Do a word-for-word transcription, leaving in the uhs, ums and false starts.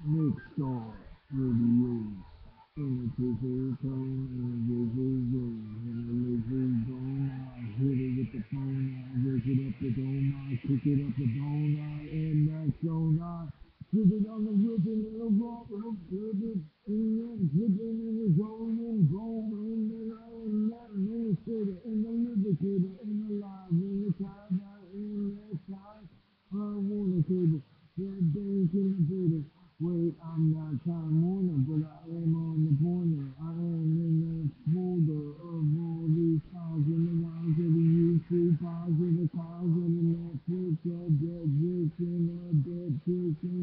Nickastar Radio. Energy tone, energy zone, energy zone. I hit it with the phone, I rip it up the dome, I kick it up the bone, I in that zone, I flip it on the ribbon and the rock, and flip it, and then flipping in the zone, and bone, and then I am that administrator, and the lubricator, and the live, and the time, I am that time, I want a table, that dance in the table. Wait, I'm not time warner, but I am on the corner. I am in the folder of all these files in the lines of the YouTube files of the files of the Netflix, a dead bitch and a dead bitch and